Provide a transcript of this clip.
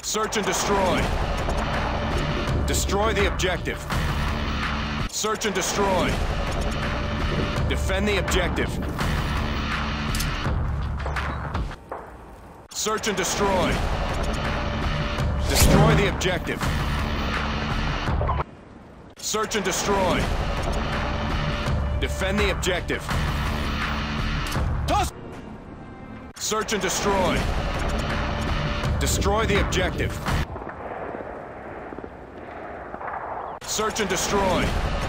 Search and destroy. Destroy the objective. Search and destroy. Defend the objective. Search and destroy. Destroy the objective. Search and destroy. Defend the objective. Toss! Search and destroy. Destroy the objective. Search and destroy.